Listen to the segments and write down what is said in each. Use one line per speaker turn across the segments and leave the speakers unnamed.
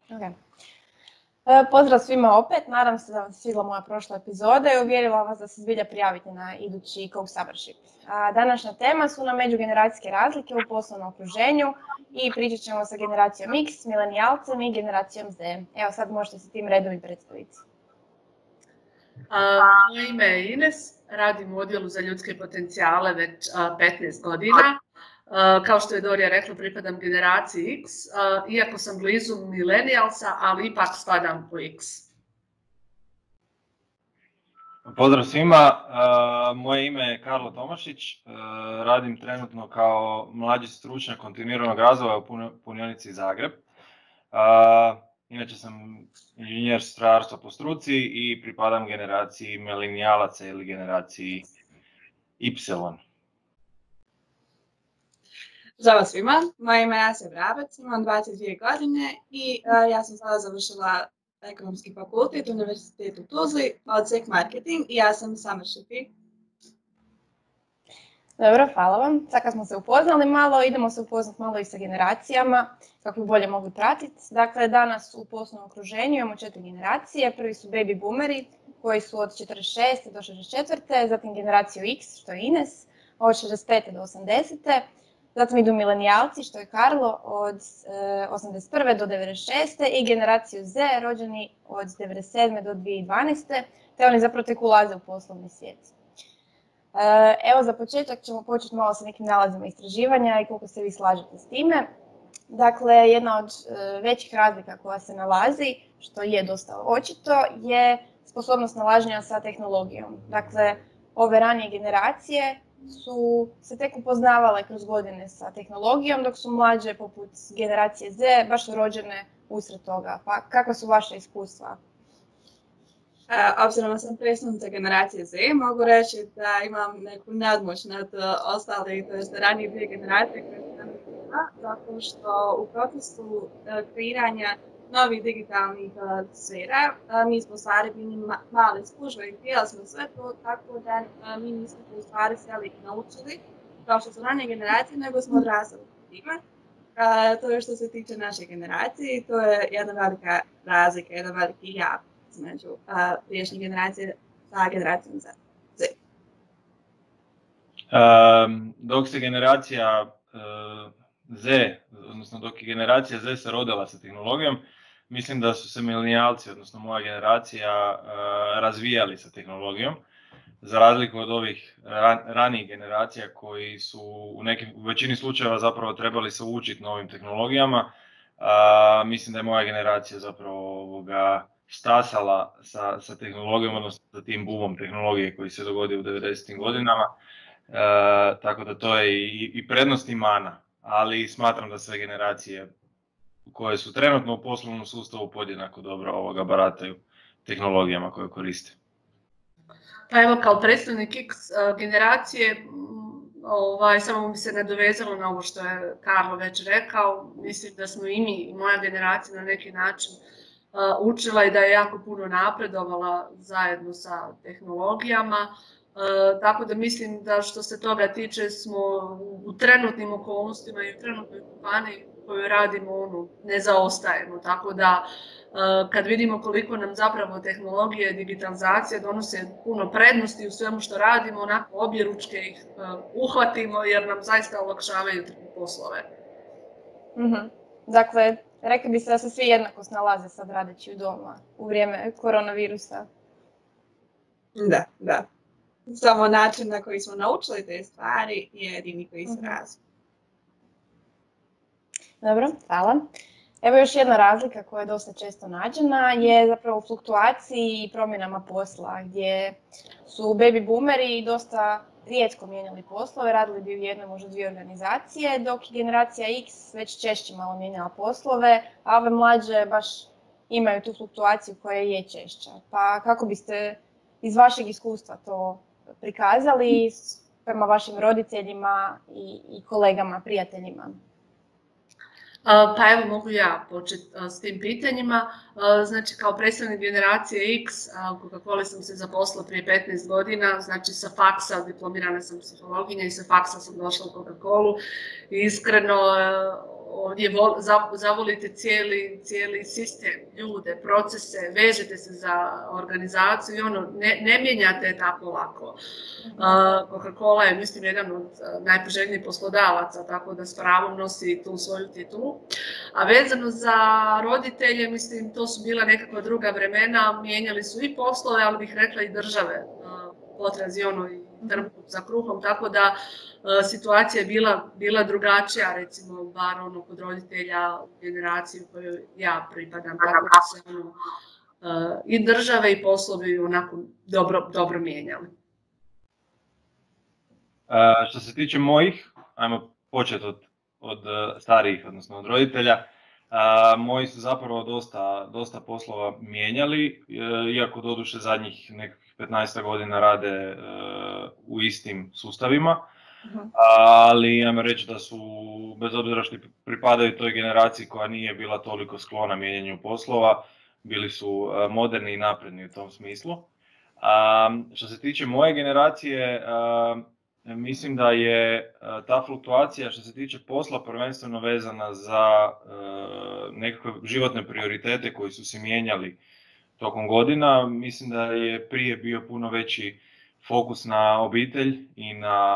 Okay. Pozdrav svima opet, nadam se da vam se svidjela moja prošla epizoda i uvjerila vas da se zbilja prijavite na idući Co-Summership. Današnja tema su nam međugeneracijske razlike u poslovnom okruženju i pričat ćemo sa generacijom X, milenijalcem i generacijom Z. Evo sad možete se tim redom i predstaviti.
Moje ime je Ines, radim u odjelu za ljudske potencijale već 15 godina. Kao što je Dorija rekla, pripadam generaciji X, iako sam blizu milenijalca, ali ipak spadam po X.
Pozdrav svima, moje ime je Karlo Tomašić, radim trenutno kao mlađi stručnjak kontinuiranog razvoja u punionici Zagreb. Inače sam inženjer strojarstva po struci i pripadam generaciji milenijalaca ili generaciji Y.
Zdravo svima, moje ime je Asja Brabec, imam 22 godine i ja sam sada završila ekonomski fakultet u Univerzitetu Tuzli, odsek marketing i ja sam summershipper.
Dobro, hvala vam. Sad kad smo se upoznali malo, idemo se upoznati malo i sa generacijama, kako bi bolje mogli pratiti. Dakle, danas u poslovnom okruženju imamo 4 generacije. Prvi su baby boomeri, koji su od 46. do 64. Zatim generaciju X, što je Ines, od 65. do 80. Zatim idu milenijalci, što je Karlo, od 81. do 96. i generaciju Z, rođeni od 97. do 2012. Te oni zapravo tek ulaze u poslovni svijet. Evo za početak ćemo početi malo sa nekim nalazima istraživanja i koliko se vi slažete s time. Dakle, jedna od većih razlika koja se nalazi, što je dosta očito, je sposobnost nalaženja sa tehnologijom. Dakle, ove ranije generacije su se tek upoznavale kroz godine sa tehnologijom, dok su mlađe, poput generacije Z, baš su rođene usred toga. Pa kakva su vaše iskustva?
Obzirom da sam predstavnica generacije Z, mogu reći da imam neku nadmoć nad ostale, to jest ranije dvije generacije koje sam imala, zato što u procesu kreiranja novih digitalnih sfera mi smo u stvari bili male službe i htjeli smo sve to, tako da mi nismo u stvari sjeli i naučili kao što su ranije generacije, nego smo odrastali s time. To je što se tiče naše generacije, to je jedna velika razlika, jedan veliki jaz između prijašnjih generacija sa generacijom Z.
Dok se generacija Z, odnosno dok je generacija Z se rodila sa tehnologijom, mislim da su se milenijalci, odnosno moja generacija, razvijali sa tehnologijom. Za razliku od ovih ranijih generacija koji su u većini slučajeva zapravo trebali se učiti novim tehnologijama, mislim da je moja generacija zapravo stasala sa tehnologijom, odnosno sa tim boomom tehnologije koji se dogodio u 90. godinama. Tako da to je i prednost i mana, ali smatram da sve generacije koje su trenutno u poslovnom sustavu podjednako dobro barataju tehnologijama koje koriste.
Pa evo, kao predstavnik X generacije, samo bi se nadovezalo na ovo što je Karlo već rekao. Mislim da smo i mi, i moja generacija na neki način učila i da je jako puno napredovala zajedno sa tehnologijama. Tako da mislim da što se toga tiče smo u trenutnim okolnostima i u trenutnoj kompaniji koju radimo ne zaostajemo. Tako da kad vidimo koliko nam zapravo tehnologija i digitalizacija donose puno prednosti u svemu što radimo, onako objeručke ih uhvatimo jer nam zaista olakšavaju poslove.
Dakle, rekli bi se da se svi jednako snalaze sad radeći u doma u vrijeme koronavirusa.
Da. Samo način na koji smo naučili te stvari je jedini koji se razvija.
Dobro, hvala. Evo još jedna razlika koja je dosta često nađena je zapravo u fluktuaciji i promjenama posla, gdje su baby boomeri dosta rijetko mijenjali poslove, radili bi u jednoj, možda dvije organizacije, dok je generacija X već češće malo mijenjala poslove, a ove mlađe baš imaju tu fluktuaciju koja je češća. Pa kako biste iz vašeg iskustva to prikazali prema vašim roditeljima i kolegama, prijateljima?
Pa evo mogu ja početi s tim pitanjima. Znači kao predstavnik generacije X, Coca-Cola sam se zaposlila prije 15 godina, znači sa faksa, diplomirana sam psihologija i sa faksa sam došla u Coca-Colu. Iskreno, ovdje zavolite cijeli sistem, ljude, procese, vežete se za organizaciju i ne mijenjate tako lako. Coca-Cola je, mislim, jedan od najpoželjnijih poslodavaca, tako da s pravom nosi tu svoju titulu. A vezano za roditelje, mislim, to su bila nekakva druga vremena, mijenjali su i poslove, ali bih rekla i države, potrazi i trbuh za kruhom, tako da situacija je bila drugačija, recimo, bar kod roditelja u generaciji u kojoj ja pripadam, tako da se i države i poslovi onako dobro mijenjali.
Što se tiče mojih, ajmo početi od starijih, odnosno od roditelja, moji su zapravo dosta poslova mijenjali, iako doduše zadnjih nekakvih 15 godina rade u istim sustavima, ali ajmo reći da su, bez obzira što pripadaju toj generaciji koja nije bila toliko sklona mijenjanju poslova, bili su moderni i napredni u tom smislu. Što se tiče moje generacije, mislim da je ta fluktuacija što se tiče posla prvenstveno vezana za nekakve životne prioritete koji su se mijenjali tokom godina. Mislim da je prije bio puno veći fokus na obitelj i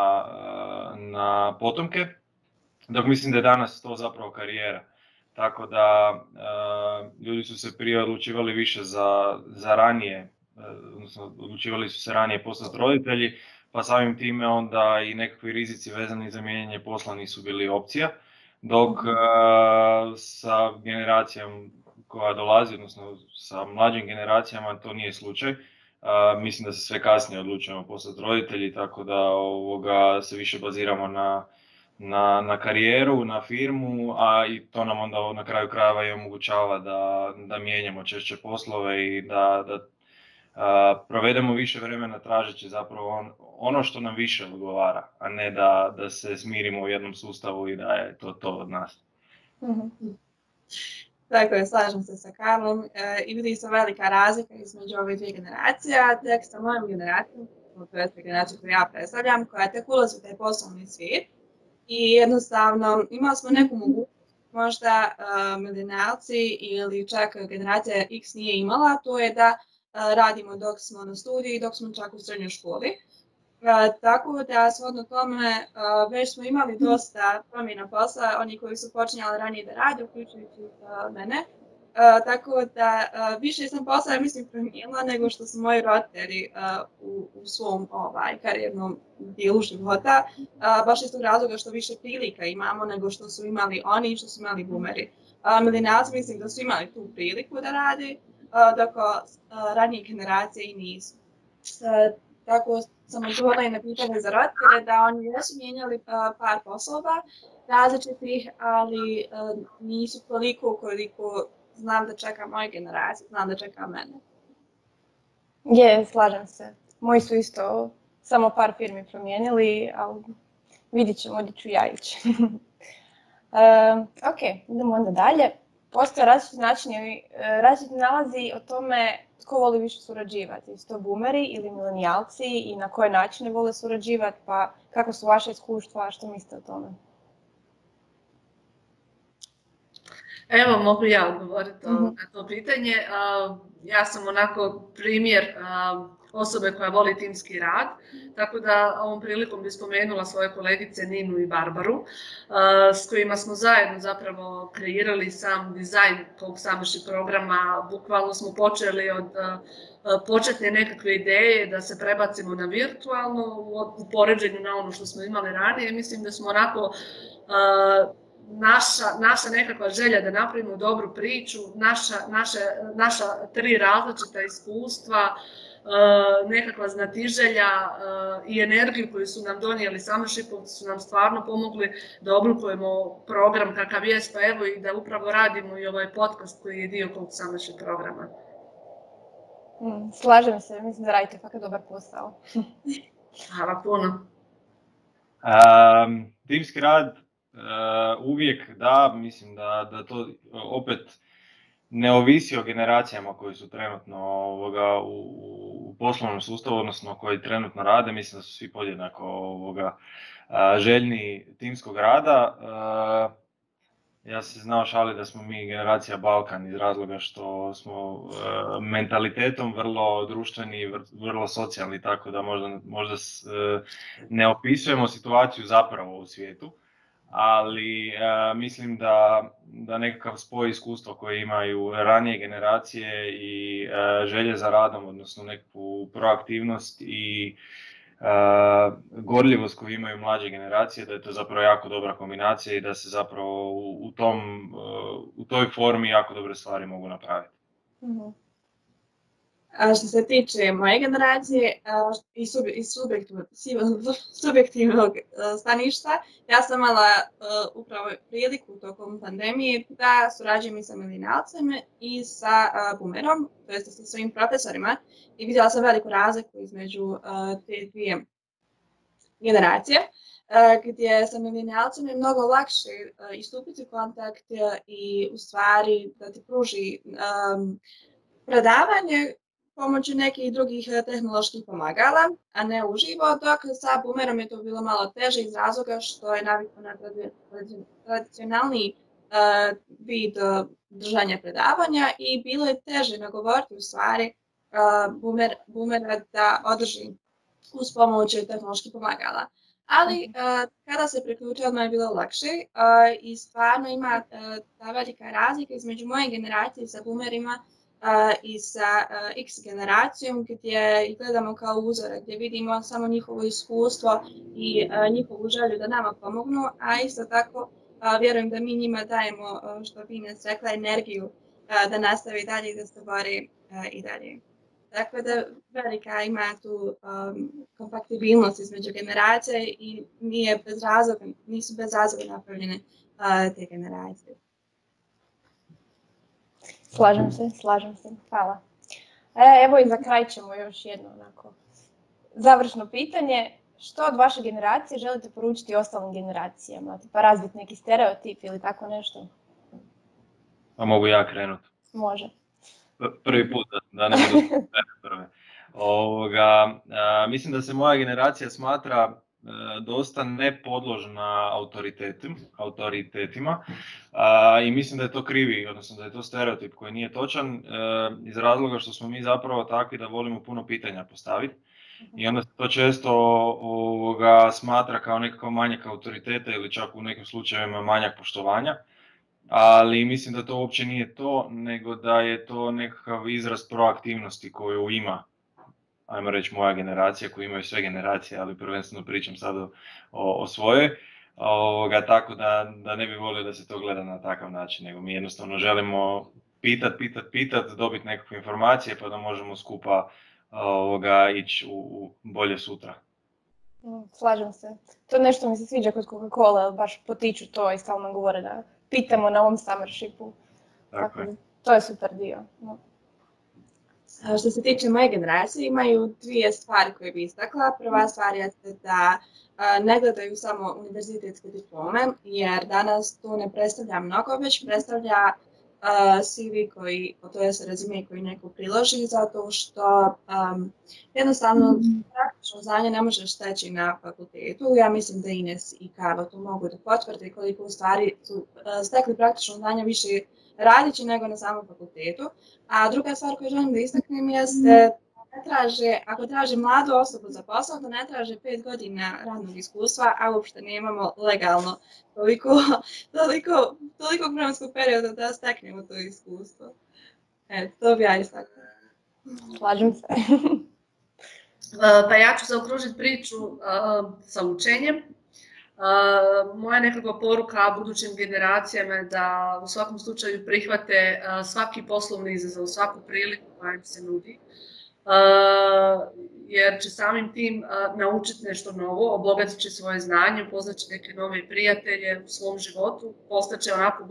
na potomke, dok mislim da je danas to zapravo karijera. Tako da ljudi su se prije odlučivali više za ranije, odnosno odlučivali su se ranije postati roditelji, pa samim time onda i nekakvi rizici vezani za mijenjanje posla nisu bili opcija, dok sa generacijom koja dolazi, odnosno sa mlađim generacijama to nije slučaj. Mislim da se sve kasnije odlučujemo postati roditelji, tako da se više baziramo na karijeru, na firmu, a i to nam onda na kraju krajeva i omogućava da mijenjamo češće poslove i da provedemo više vremena tražeći zapravo ono što nam više odgovara, a ne da se smirimo u jednom sustavu i da je to od nas.
Tako je, slažem se sa Karlom i vidi se velika razlika između ove dvije generacije, a tek sa mojom generacijom, to je generacija koju ja predstavljam, koja tek ulazi u taj poslovni svijet i jednostavno imali smo neku mogućnost, možda milenijalci ili čak generacija X nije imala, to je da radimo dok smo na studiji, dok smo čak u srednjoj školi. Tako da shodno tome već smo imali dosta promjena posla, oni koji su počinjali ranije da rade, uključujući mene. Tako da više sam posla, mislim, promijenila nego što su moji roditelji u svom karijernom dijelu života. Baš iz tog razloga što više prilika imamo nego što su imali oni i što su imali boomeri. Milenijalci mislim da su imali tu priliku da rade, dok ranije generacije i nisu. Tako sam odgovorila i na pitanje za roditelje da oni jesu mijenjali par poslova različitih, ali nisu toliko koliko znam da čeka moje generacije, znam da čeka mene.
Je, slažem se. Moji su isto samo par firmi promijenili, ali vidit ćemo, gdje ću ja ići. Ok, idemo onda dalje. Postoje različiti načini, različiti nalazi o tome tko voli više surađivati. Su to boomeri ili milenijalci i na koje načine vole surađivati, pa kako su vaše iskustva, što mislite o tome?
Evo, mogu ja odgovoriti na to pitanje. Ja sam onako primjer osobe koja voli timski rad, tako da ovom prilikom bih spomenula svoje kolegice Ninu i Barbaru, s kojima smo zajedno zapravo kreirali sam dizajn tog samaših programa. Bukvalno smo počeli od početne nekakve ideje da se prebacimo na virtualno u poređenju na ono što smo imali ranije. Mislim da smo onako naša nekakva želja da napravimo dobru priču, naša 3 različita iskustva, nekakva znatiželja i energiju koju su nam donijeli Summershipovci su nam stvarno pomogli da oblikujemo program kakav jest, pa evo i da upravo radimo i ovaj podcast koji je dio tog Summership programa.
Slažem se, mislim da radite fakat dobar posao.
Hvala puno.
Timski rad uvijek da, mislim da to opet ne ovisi o generacijama koji su trenutno u poslovnom sustavu, odnosno koji trenutno rade. Mislim da su svi podjednako željni timskog rada. Ja se znao šaliti da smo mi generacija Balkan iz razloga što smo mentalitetom vrlo društveni i vrlo socijalni, tako da možda ne opisujemo situaciju zapravo u svijetu. Ali mislim da nekakav spoj iskustva koje imaju ranije generacije i želje za radom, odnosno nekakvu proaktivnost i gorljivost koju imaju mlađe generacije, da je to zapravo jako dobra kombinacija i da se zapravo u toj formi jako dobre stvari mogu napraviti.
Mm-hmm. A što se tiče moje generacije i subjektivnog staništa, ja sam imala upravo priliku tokom pandemije da surađujem i sa milenijalcima i sa boomerom, to jest sa svojim profesorima, i vidjela sam veliku razliku između te dvije generacije, gdje sa milenijalcima je mnogo lakše istupiti u kontakt i u stvari da ti pruži predavanje pomoću nekih drugih tehnoloških pomagala, a ne uživo, dok sa boomerom je to bilo malo teže iz razloga što je navikao na tradicionalni vid držanja predavanja i bilo je teže nagovoriti u stvari boomera da održi uz pomoć tehnoloških pomagala. Ali kada se priključio, odmah je bilo lakše i stvarno ima ta velika razlika između moje generacije sa boomerima i sa X generacijom, gdje gledamo kao uzore, gdje vidimo samo njihovo iskustvo i njihovu želju da nama pomognu, a isto tako vjerujem da mi njima dajemo, što bi Ines rekla, energiju da nastavi dalje i da se bori i dalje. Tako da velika ima tu kompatibilnost između generacije i nisu bez razloga napravljene te generacije.
Slažem se. Hvala. Evo i za kraj ćemo još jedno onako završno pitanje. Što od vaše generacije želite poručiti ostalim generacijama? Pa razbiti neki stereotip ili tako nešto?
Pa mogu ja krenuti.
Može.
Prvi put da ne budu prve. Mislim da se moja generacija smatra dosta nepodložna autoritetima i mislim da je to krivi, odnosno da je to stereotip koji nije točan iz razloga što smo mi zapravo takvi da volimo puno pitanja postaviti i onda se to često smatra kao nekakav manjak autoriteta ili čak u nekim slučajevima manjak poštovanja. Ali mislim da to uopće nije to, nego da je to nekakav izraz proaktivnosti koju ima, ajmo reći, moja generacija, koju imaju sve generacije, ali prvenstveno pričam sad o svojoj. Tako da ne bi volio da se to gleda na takav način, nego mi jednostavno želimo pitat, dobiti nekakve informacije pa da možemo skupa ići u bolje sutra.
Slažem se. To nešto mi se sviđa kod Coca-Cola, baš potiču to i stalno govore da pitamo na ovom summershipu. Tako, to je super dio.
Što se tiče moje generacije, imaju dvije stvari koje bih istakla. Prva stvar je da ne gledaju samo univerzitetske diplome, jer danas to ne predstavlja mnogo, već predstavlja CV to je rezime koji neko priloži, zato što jednostavno praktično znanje ne možeš steći na fakultetu. Ja mislim da Ines i Karlo to mogu da potvrde koliko u stvari su stekli praktično znanje više radići nego na samom fakultetu. A druga stvar koju želim da istaknem jeste ako traže mladu osobu za posao, da ne traže 5 godina radnog iskustva, a uopšte nemamo legalno toliko vremenskog perioda da steknemo to iskustvo. To bi ja istakla.
Slažem se.
Pa ja ću zaokružiti priču sa učenjem. Moja nekakva poruka budućim generacijama je da u svakom slučaju prihvate svaki poslovni izazov, svaku priliku koja im se nudi. Jer će samim tim naučiti nešto novo, obogatit će svoje znanje, upoznat će neke nove prijatelje u svom životu, postaće onako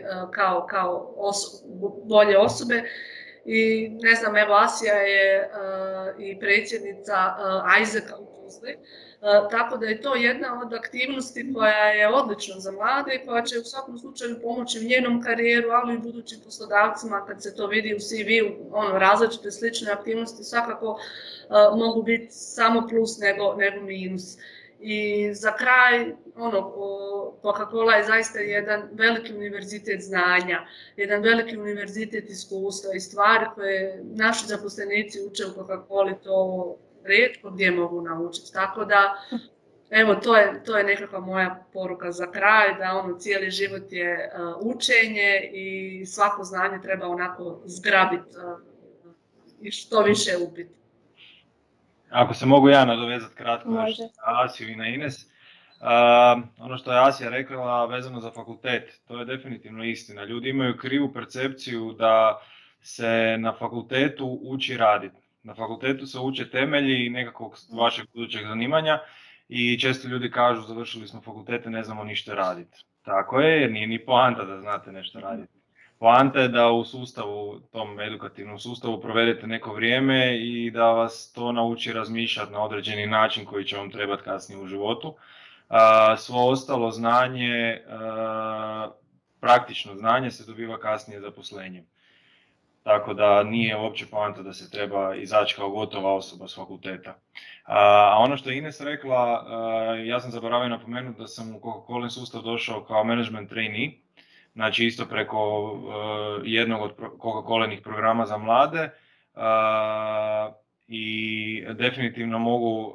bolje osobe. I ne znam, evo Asija je i predsjednica Isaaca u Tuzli, Tako da je to jedna od aktivnosti koja je odlična za mlade i koja će u svakom slučaju pomoći u njenom karijeru, ali i budućim poslodavcima kad se to vidi u CV-u, različite slične aktivnosti svakako mogu biti samo plus nego minus. I za kraj, Coca-Cola je zaista jedan veliki univerzitet znanja, jedan veliki univerzitet iskustva i stvari koje naši zaposlenici uče u Coca-Coli, to rijetko gdje mogu naučiti. Tako da, evo, to je nekakva moja poruka za kraj, da cijeli život je učenje i svako znanje treba onako zgrabiti i što više upiti.
Ako se mogu ja nadovezati kratko na Asiju i na Ines. Ono što je Asija rekla vezano za fakultet, to je definitivno istina. Ljudi imaju krivu percepciju da se na fakultetu uči raditi. Na fakultetu se uče temelji nekakvog vašeg budućeg zanimanja i često ljudi kažu završili smo fakultete, ne znamo ništa raditi. Tako je, jer nije ni poanta da znate nešto raditi. Poanta je da u sustavu, tom edukativnom sustavu provedete neko vrijeme i da vas to nauči razmišljati na određeni način koji će vam trebati kasnije u životu. Svo ostalo znanje, praktično znanje se dobiva kasnije zaposlenjem. Tako da nije uopće poanta da se treba izaći kao gotova osoba s fakulteta. A ono što je Ines rekla, ja sam zaboravio napomenuti da sam u Coca-Cola sustav došao kao management trainee, znači isto preko jednog od Coca-Colinih programa za mlade i definitivno mogu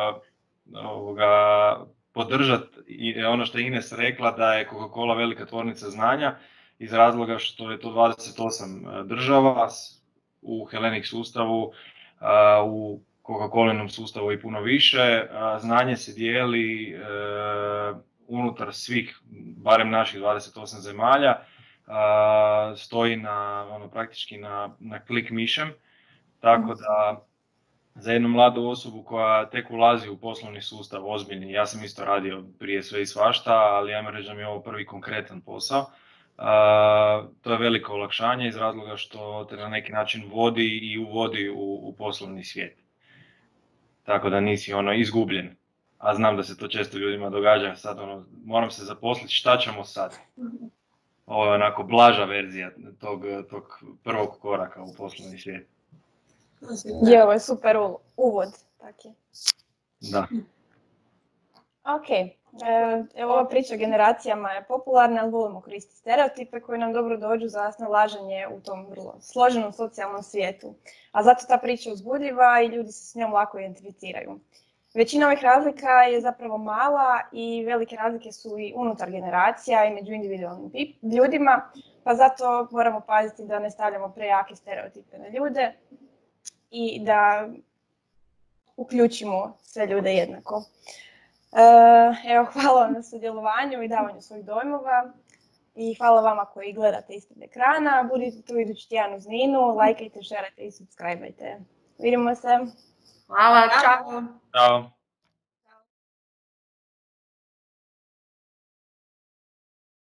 podržati ono što je Ines rekla da je Coca-Cola velika tvornica znanja iz razloga što je to 28 država u Hellenic sustavu, u Coca-Colinom sustavu i puno više. Znanje se dijeli unutar svih, barem naših 28 zemalja, stoji praktički na klik mišem, tako da za jednu mladu osobu koja tek ulazi u poslovni sustav ozbiljni, ja sam isto radio prije sve i svašta, ali ajmo reći da mi je ovo prvi konkretan posao, to je veliko olakšanje iz razloga što te na neki način vodi i uvodi u poslovni svijet. Tako da nisi izgubljen. A znam da se to često ljudima događa, sad moram se zaposliti, šta ćemo sad? Ovo je onako blaža verzija tog prvog koraka u poslovni svijet.
Je, ovo je super uvod. Tak je.
Da.
Ok, evo ova priča o generacijama je popularna, ali volimo koristiti stereotipe koji nam dobro dođu za snalaženje u tom vrlo složenom socijalnom svijetu. A zato ta priča je uzbudljiva i ljudi se s njom lako identificiraju. Većina ovih razlika je zapravo mala i velike razlike su i unutar generacija i među individualnim ljudima, pa zato moramo paziti da ne stavljamo prejake stereotipe na ljude i da uključimo sve ljude jednako. Evo, hvala vam na sudjelovanju i davanju svojih dojmova i hvala vama koji gledate ispred ekrana. Budite tu idući tjedan uz Ninu, lajkajte, šerajte i subscribeajte. Vidimo se.
Hvala, čao.
Ćao.